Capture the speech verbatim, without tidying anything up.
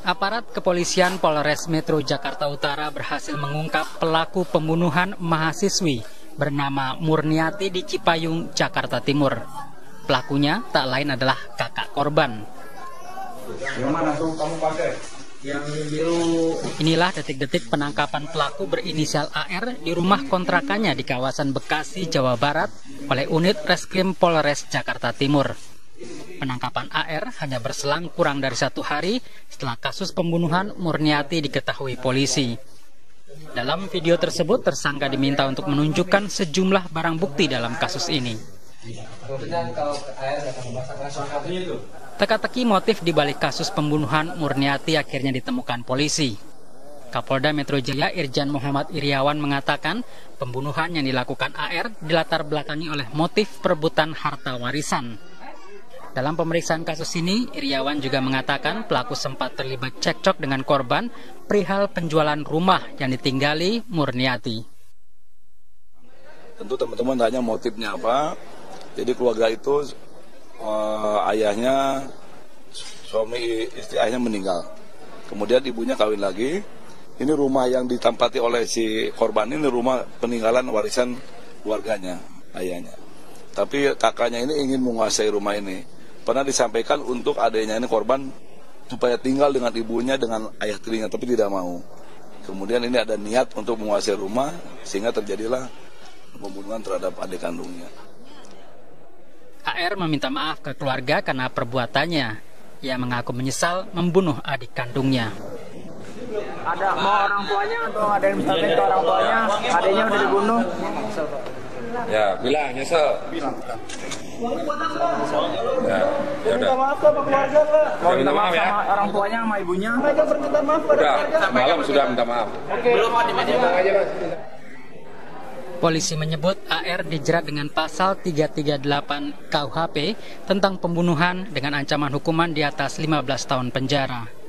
Aparat kepolisian Polres Metro Jakarta Utara berhasil mengungkap pelaku pembunuhan mahasiswi bernama Murniati di Cipayung, Jakarta Timur. Pelakunya tak lain adalah kakak korban. Inilah detik-detik penangkapan pelaku berinisial A R di rumah kontrakannya di kawasan Bekasi, Jawa Barat oleh unit Reskrim Polres Jakarta Timur. Penangkapan A R hanya berselang kurang dari satu hari setelah kasus pembunuhan Murniati diketahui polisi. Dalam video tersebut, tersangka diminta untuk menunjukkan sejumlah barang bukti dalam kasus ini. Teka-teki motif di balik kasus pembunuhan Murniati akhirnya ditemukan polisi. Kapolda Metro Jaya Irjen Muhammad Iriawan mengatakan pembunuhan yang dilakukan A R dilatar belakangi oleh motif perebutan harta warisan. Dalam pemeriksaan kasus ini, Iriawan juga mengatakan pelaku sempat terlibat cekcok dengan korban perihal penjualan rumah yang ditinggali Murniati. Tentu teman-teman tanya motifnya apa. Jadi keluarga itu uh, ayahnya, suami istri ayahnya meninggal. Kemudian ibunya kawin lagi. Ini rumah yang ditempati oleh si korban ini rumah peninggalan warisan keluarganya, ayahnya. Tapi kakaknya ini ingin menguasai rumah ini. Pernah disampaikan untuk adanya ini korban supaya tinggal dengan ibunya dengan ayah tirinya, tapi tidak mau. Kemudian ini ada niat untuk menguasai rumah sehingga terjadilah pembunuhan terhadap adik kandungnya. A R meminta maaf ke keluarga karena perbuatannya. Ia mengaku menyesal membunuh adik kandungnya. Ada mau orang tuanya atau ada yang misalnya ke orang tuanya, adiknya udah dibunuh. Ya, bilang nyesel. Bilang. Ya, ya minta maaf ke keluarga, Pak. Mau minta maaf ya sama orang tuanya sama ibunya. Mereka berminta maaf pada keluarga. Malam sudah minta maaf. Oke. Belum di media aja, Mas. Polisi menyebut A R dijerat dengan pasal tiga tiga delapan K U H P tentang pembunuhan dengan ancaman hukuman di atas lima belas tahun penjara.